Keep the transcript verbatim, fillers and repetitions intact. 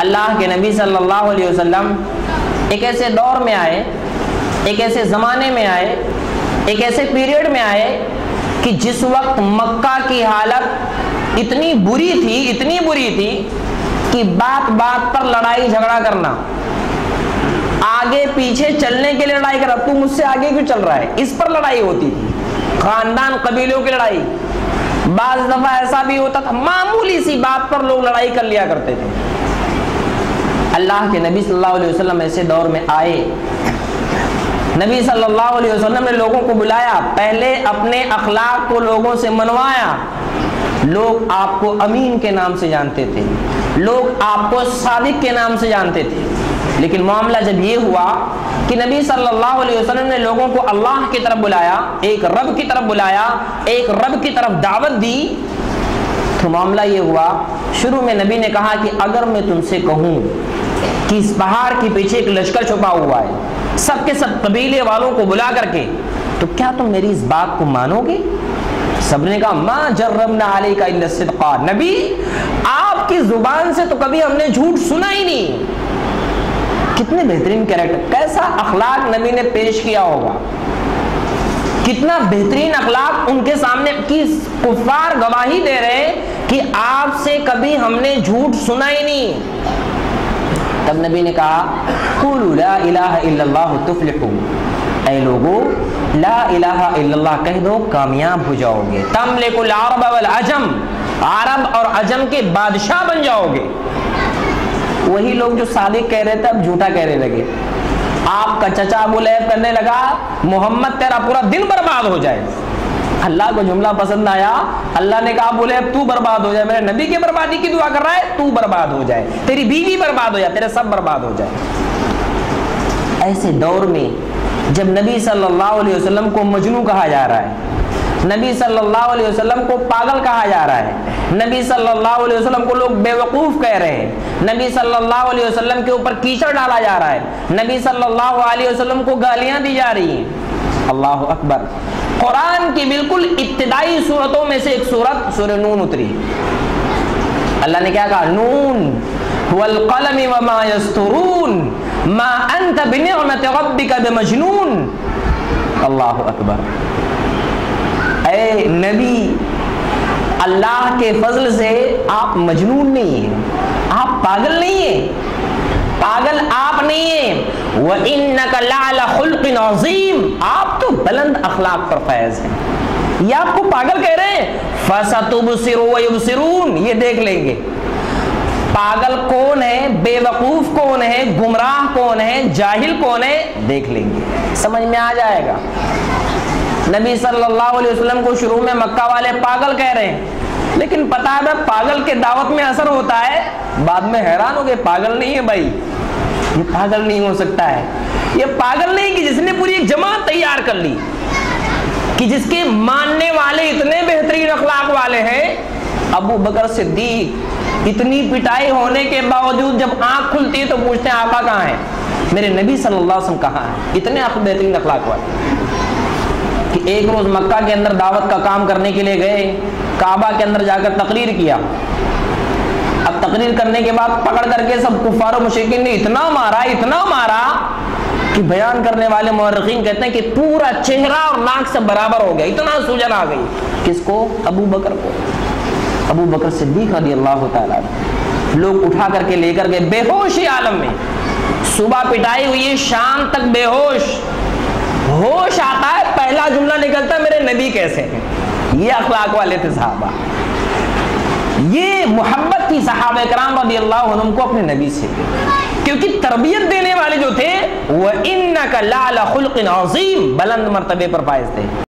اللہ کے نبی صلی اللہ علیہ وسلم ایک ایسے دور میں آئے، ایک ایسے زمانے میں آئے، ایک ایسے پیریڈ میں آئے کہ جس وقت مکہ کی حالت اتنی بری تھی، اتنی بری تھی کہ بات بات پر لڑائی جھگڑا کرنا، آگے پیچھے چلنے کے لیے لڑائی کرنا، تو مجھ سے آگے کیوں چل رہا ہے، اس پر لڑائی ہوتی تھی، خاندان قبیلوں کی لڑائی۔ بعض دفعہ ایسا بھی ہوتا تھا معمولی سی بات پر لوگ لڑائی کر لیا کرتے تھے۔ اللہ کے نبی صلی اللہ علیہ وسلم ایسے دور میں آئے، نبی صلی اللہ علیہ وسلم نے لوگوں کو بلایا، پہلے اپنے اخلاق کو لوگوں سے منوایا۔ لوگ آپ کو امین کے نام سے جانتے تھے، لوگ آپ کو صادق کے نام سے جانتے تھے، لیکن معاملہ جب یہ ہوا کہ نبی صلی اللہ علیہ وسلم نے لوگوں کو اللہ کی طرف بلایا، ایک رب کی طرف بلایا، ایک رب کی طرف دعوت دی، تو معاملہ یہ ہوا، شروع میں نبی نے کہا کہ اگر میں تم سے کہوں کہ اس پہاڑ کے پیچھے ایک لشکر چھپا ہوا ہے، سب کے سب قبیلے والوں کو بلا کر کے، تو کیا تم میری اس بات کو مانو گے؟ سب نے کہا ما جربنا علیک الا الصدق، نبی آپ کی زبان سے تو کبھی ہم نے جھوٹ سنا ہی نہیں۔ کتنے بہترین کیریکٹر، کیسا اخلاق نبی نے پیش کیا ہوگا، کتنا بہترین اخلاق ان کے سامنے کی، کفار گواہی دے رہے ہیں کہ آپ سے کبھی ہم نے جھوٹ سنا ہی نہیں۔ تب نبی نے کہا قولوا لا الہ الا اللہ تفلحوا، اے لوگو لا الہ الا اللہ کہہ دو کامیاب ہو جاؤ گے، تملک العرب والعجم، عرب اور عجم کے بادشاہ بن جاؤ گے۔ وہی لوگ جو صادق کہہ رہے تھے اب جھوٹا کہنے لگے، آپ کا چچا ابو لہب کرنے لگا محمد تیرا پورا دن برباد ہو جائے۔ اللہ کو جملہ پسند آیا، اللہ نے کہا ابو لہب تو برباد ہو جائے، میرے نبی کی بربادی کی دعا کر رہا ہے، تو برباد ہو جائے، تیری بیوی برباد ہو جائے، تیرے سب برباد ہو جائے۔ ایسے دور میں جب نبی صلی اللہ علیہ وسلم کو مجنون کہا جا رہا ہے، نبی صلی اللہ علیہ وسلم کو پاگل کہا جا رہا ہے، نبی صلی اللہ علیہ وسلم کو لوگ بے وقوف کہہ رہے ہیں، نبی صلی اللہ علیہ وسلم کے اوپر کیچڑ ڈالا جا رہا ہے، نبی صلی اللہ علیہ وسلم کو گالیاں دی جا رہی ہیں، اللہ اکبر، قرآن کی بالکل ابتدائی سورتوں میں سے ایک سورت سورہ نون اتری، اللہ نے کیا کہا، نون والقلم وما یسطرون ما انت بنعمت ربک بمجنون، اللہ اکبر۔ اے نبی، اللہ کے فضل سے آپ مجنون نہیں ہیں، آپ پاگل نہیں ہیں، پاگل آپ نہیں ہیں، وَإِنَّكَ لَعَلَى خُلْقٍ عَظِيمٍ، آپ تو بلند اخلاق پر فیض ہیں، یہ آپ کو پاگل کہہ رہے ہیں، فَسَتُبْصِرُ وَيُبْصِرُونَ، یہ دیکھ لیں گے پاگل کون ہے، بے وقوف کون ہے، گمراہ کون ہے، جاہل کون ہے، دیکھ لیں گے، سمجھ میں آ جائے گا۔ نبی صلی اللہ علیہ وسلم کو شروع میں مکہ والے پاگل کہہ رہے ہیں، لیکن پتہ ہے پاگل کے دعوت میں اثر ہوتا ہے، بعد میں حیران ہو گئے، پاگل نہیں ہے بھائی، یہ پاگل نہیں ہو سکتا ہے، یہ پاگل نہیں کہ جس نے پوری ایک جماعت تیار کر لی، کہ جس کے ماننے والے اتنے بہترین اخلاق والے ہیں۔ ابو بکر صدیق اتنی پٹائی ہونے کے باوجود جب آنکھ کھلتی ہے تو پوچھتے ہیں آقا کہاں ہے، میرے نبی صلی اللہ علیہ وسلم کہاں ہے، اتنے بہترین اخلاق والے کہ ایک روز مکہ کے اندر دعوت کا کام کرنے کے لیے گئے، کعبہ کے اندر جا کر تقریر کیا، اب تقریر کرنے کے بعد پکڑ کر کے سب کفار و مشرکین نے اتنا مارا اتنا مارا کہ بیان کرنے والے مورخین کہتے ہیں کہ پورا چہرہ اور ناک سے برابر ہو گیا، اتنا سوجن آ گئی، کس کو، ابو بکر کو، ابو بکر صدیق رضی اللہ تعالیٰ، لوگ اٹھا کر کے لے کر گئے بے ہوشی عالم میں، صبح پٹائی ہوئی شام تک بے ہوش، ہوش آتا ہے پہلا جملہ نکلتا ہے میرے نبی کیسے ہیں، یہ اخلاق والے تھے صحابہ، یہ محبت کی صحابہ کرام رضی اللہ عنہم کو اپنے نبی سے، کیونکہ تربیت دینے والے جو تھے وہ انک لعلی خلق عظیم، بلند مرتبے پر فائز تھے۔